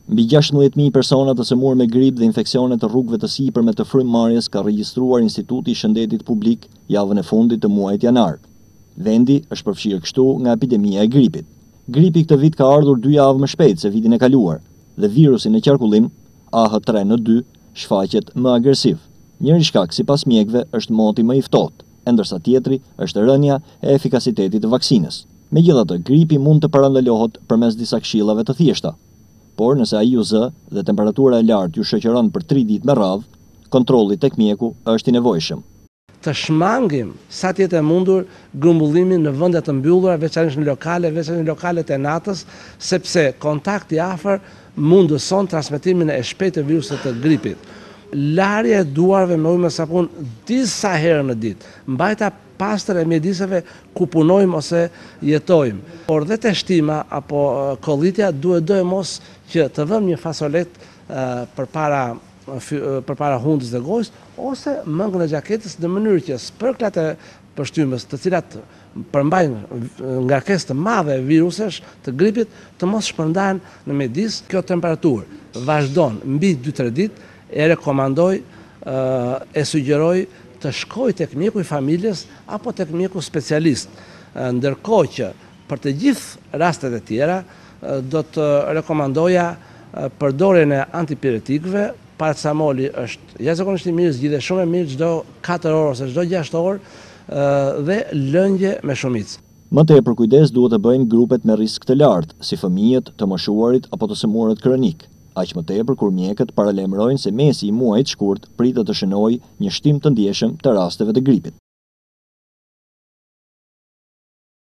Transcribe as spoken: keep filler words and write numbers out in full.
Mbi gjashtëdhjetë mijë persona të sëmurë me grip dhe infeksione të rrugëve të sipërme të frymëmarrjes ka regjistruar Instituti i Shëndetit Publik javën e fundit të muajit janar. Vendi është përfshirë kështu nga epidemia e gripit. Gripi këtë vit ka ardhur dy javë më shpejt se vitin e kaluar dhe virusi në qarkullim A H tre N two shfaqet më agresiv. Njëri shkak sipas mjekëve është moti më i ftohtë, e ndërsa tjetri është rënja e efikasitetit të vaksinës. Megjithatë, gripi mund të parandalohet përmes disa këshillave të thjeshta. Por nëse A I U Z dhe temperatura e lartë ju shoqëron për tri ditë me radhë, kontrolli tek mjeku është i nevojshëm. Të shmangim sa të jetë e mundur grumbullimin në vende të mbyllura, veçanërisht në lokale, veçanërisht në lokalet e natës, sepse kontakti afër mundëson transmetimin e shpejtë të virusit të gripit. Larja e duarve me ujë me sapun disa herë në ditë, mbajtja pastër e mjediseve ku punojmë ose jetojmë. Por dhe të shtima apo kollitja duhet dojë mos që të vëmë një fasolet për para për para hundës dhe gojës, ose mëngën e gjaketës në mënyrë që spërklat e përshtymbës të cilat përmbajnë ngarkesë të madhe e virusesh të gripit të mos shpërndahen në mjedis. Kjo temperaturë vazhdon mbi dy tre ditë, e rekomandoj, e sugjeroj të shkoj tek mjeku i familjes apo tek mjeku specialist, ndërkohë që për të gjithë rastet e tjera do të rekomandoja përdorjen e antipiretikëve. Paracetamoli është jashtëzakonisht i mirë, zgjidhet shumë e mirë çdo katër orë ose çdo gjashtë orë dhe lëngje me shumicë. Më tepër kujdes duhet të bëjnë grupet me risk të lartë, si fëmijët, të moshuarit apo të sëmurët kronik. Aq më tepër kur mjekët paralajmërojnë se mesi i muajit shkurt pritet të shënojë një shtim të ndjeshëm të rasteve të gripit.